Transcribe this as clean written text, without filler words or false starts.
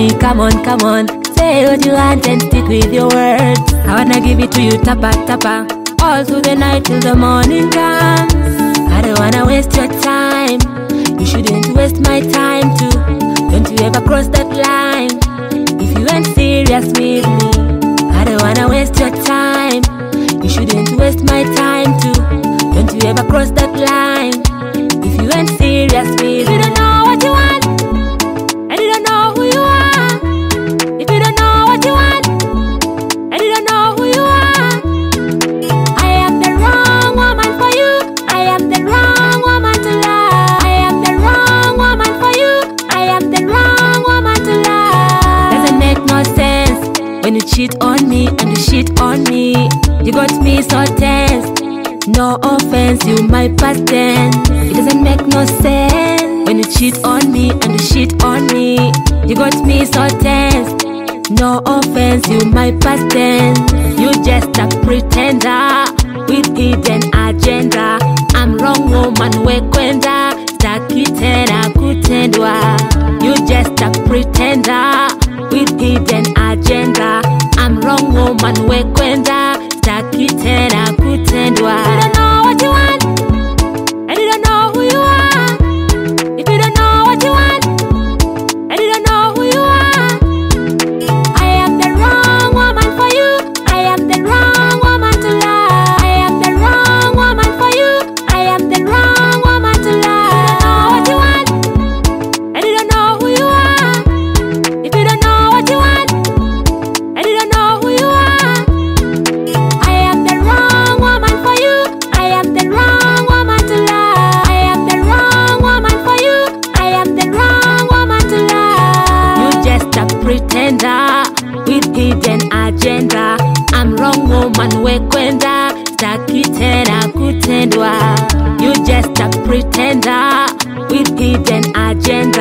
me, come on, come on. Say what you want and stick with your words. I wanna give it to you, tappa, tappa, all through the night till the morning comes. I don't wanna waste your time. You shouldn't waste my time too. Don't you ever cross that line if you ain't serious with me. I don't wanna waste your time. You shouldn't waste my time too. Don't you ever cross that line if you ain't serious with me. If you don't know what you want and you don't know who you are, if you don't know what you want and you don't know who you are, I am the wrong woman for you. I am the wrong woman to love. I am the wrong woman for you. I am the wrong woman to love. Doesn't make no sense when you cheat on me and you shit on me. You got me so tense. No offense, you my past tense. It doesn't make no sense when you cheat on me and you shit on me. You got me so tense. No offense, you my past tense. You just a pretender with hidden agenda. I'm wrong woman wekwenda staki tena kutendwa. You just a pretender with hidden agenda. I'm wrong woman wekwenda staki tena kutendwa. You don't know what you want and you don't know who you are. If you don't know what you want and you don't know who you are, I am the wrong woman for you. I am the wrong woman to love. I am the wrong woman for you. I am the wrong woman to love. You don't know what you want and you don't know who you are. If you don't know what you want and you don't know who you are, I am the wrong woman for you. I am the wrong woman to love. I am the wrong woman for you. I am the wrong woman to love. You just a pretender with hidden agenda. I'm wrong woman wekwenda staki tena kutendwa. You just a pretender with hidden agenda.